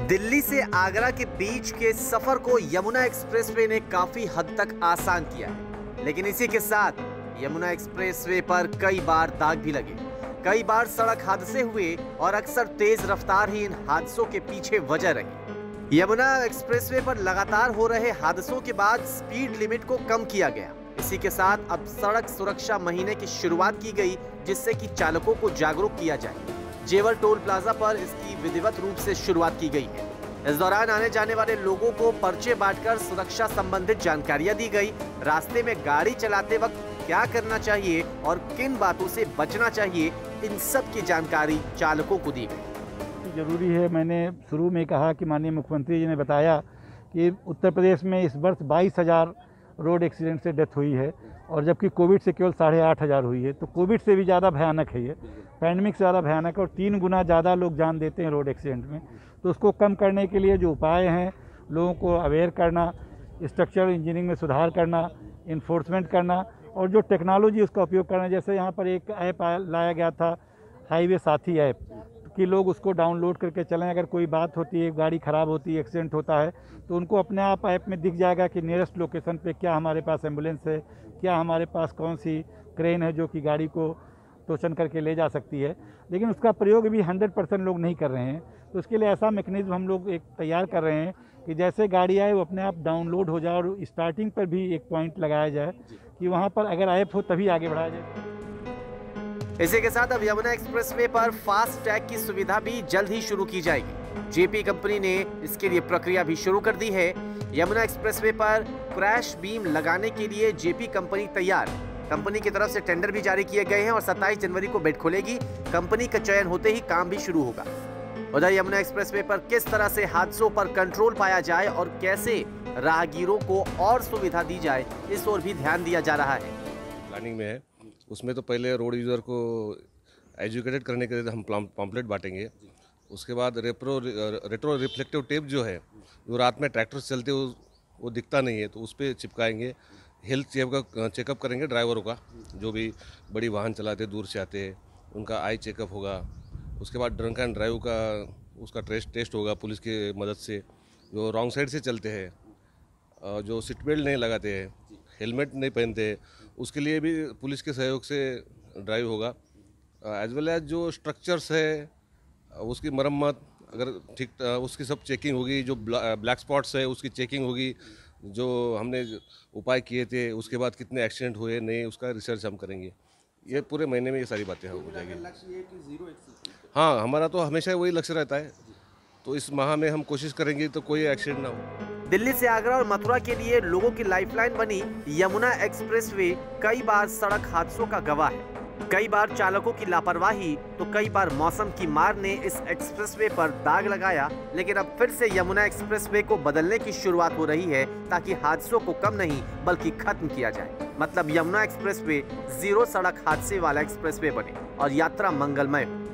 दिल्ली से आगरा के बीच के सफर को यमुना एक्सप्रेसवे ने काफी हद तक आसान किया है, लेकिन इसी के साथ यमुना एक्सप्रेसवे पर कई बार दाग भी लगे। कई बार सड़क हादसे हुए और अक्सर तेज रफ्तार ही इन हादसों के पीछे वजह रही। यमुना एक्सप्रेसवे पर लगातार हो रहे हादसों के बाद स्पीड लिमिट को कम किया गया। इसी के साथ अब सड़क सुरक्षा महीने की शुरुआत की गई, जिससे कि चालकों को जागरूक किया जाए। जेवर टोल प्लाजा पर इसकी विधिवत रूप से शुरुआत की गई है। इस दौरान आने जाने वाले लोगों को पर्चे बांटकर सुरक्षा संबंधित जानकारियां दी गई। रास्ते में गाड़ी चलाते वक्त क्या करना चाहिए और किन बातों से बचना चाहिए, इन सब की जानकारी चालकों को दी गई। जरूरी है। मैंने शुरू में कहा कि माननीय मुख्यमंत्री जी ने बताया कि उत्तर प्रदेश में इस वर्ष 22,000 रोड एक्सीडेंट से डेथ हुई है, और जबकि कोविड से केवल 8,500 हुई है। तो कोविड से भी ज़्यादा भयानक है ये, पैंडमिक से ज़्यादा भयानक है, और 3 गुना ज़्यादा लोग जान देते हैं रोड एक्सीडेंट में। तो उसको कम करने के लिए जो उपाय हैं, लोगों को अवेयर करना, स्ट्रक्चरल इंजीनियरिंग में सुधार करना, इन्फोर्समेंट करना, और जो टेक्नोलॉजी उसका उपयोग करना। जैसे यहाँ पर एक ऐप लाया गया था, हाईवे साथी ऐप, कि लोग उसको डाउनलोड करके चलें। अगर कोई बात होती है, गाड़ी ख़राब होती है, एक्सीडेंट होता है, तो उनको अपने आप ऐप में दिख जाएगा कि नियरेस्ट लोकेशन पे क्या हमारे पास एम्बुलेंस है, क्या हमारे पास कौन सी क्रेन है जो कि गाड़ी को टोचन करके ले जा सकती है। लेकिन उसका प्रयोग भी 100% लोग नहीं कर रहे हैं। तो उसके लिए ऐसा मैकेनिज्म हम लोग एक तैयार कर रहे हैं कि जैसे गाड़ी आए वो अपने आप डाउनलोड हो जाए, और स्टार्टिंग पर भी एक पॉइंट लगाया जाए कि वहाँ पर अगर ऐप हो तभी आगे बढ़ाया जाए। इसी के साथ अब यमुना एक्सप्रेसवे पर फास्ट टैग की सुविधा भी जल्द ही शुरू की जाएगी। जेपी कंपनी ने इसके लिए प्रक्रिया भी शुरू कर दी है। यमुना एक्सप्रेसवे पर क्रैश बीम लगाने के लिए जेपी कंपनी तैयार। कंपनी की तरफ से टेंडर भी जारी किए गए हैं और 27 जनवरी को बिड खुलेगी। कंपनी का चयन होते ही काम भी शुरू होगा। उधर यमुना एक्सप्रेसवे पर किस तरह से हादसों पर कंट्रोल पाया जाए और कैसे राहगीरों को और सुविधा दी जाए, इस ओर भी ध्यान दिया जा रहा है। प्लानिंग में है। उसमें तो पहले रोड यूज़र को एजुकेटेड करने के लिए हम पॉम्पलेट बांटेंगे। उसके बाद रेट्रो रिफ्लेक्टिव टेप जो है, जो रात में ट्रैक्टर से चलते वो दिखता नहीं है, तो उस पर चिपकाएंगे। हेल्थ चेकअप करेंगे ड्राइवरों का, जो भी बड़ी वाहन चलाते दूर से आते हैं, उनका आई चेकअप होगा। उसके बाद ड्रंक एंड ड्राइव का उसका टेस्ट होगा पुलिस की मदद से। जो रॉन्ग साइड से चलते हैं, जो सीट बेल्ट नहीं लगाते हैं, हेलमेट नहीं पहनते, उसके लिए भी पुलिस के सहयोग से ड्राइव होगा। एज वेल एज जो स्ट्रक्चर्स है उसकी मरम्मत, अगर ठीक उसकी सब चेकिंग होगी। जो ब्लैक स्पॉट्स है उसकी चेकिंग होगी। जो हमने उपाय किए थे उसके बाद कितने एक्सीडेंट हुए नहीं, उसका रिसर्च हम करेंगे। ये पूरे महीने में ये सारी बातें हो जाएगी। हाँ, हमारा तो हमेशा वही लक्ष्य रहता है। तो इस माह में हम कोशिश करेंगे तो कोई एक्सीडेंट ना हो। दिल्ली से आगरा और मथुरा के लिए लोगों की लाइफलाइन बनी यमुना एक्सप्रेसवे कई बार सड़क हादसों का गवाह है। कई बार चालकों की लापरवाही तो कई बार मौसम की मार ने इस एक्सप्रेसवे पर दाग लगाया। लेकिन अब फिर से यमुना एक्सप्रेसवे को बदलने की शुरुआत हो रही है, ताकि हादसों को कम नहीं बल्कि खत्म किया जाए। मतलब यमुना एक्सप्रेसवे 0 सड़क हादसे वाला एक्सप्रेसवे बने और यात्रा मंगलमय हो।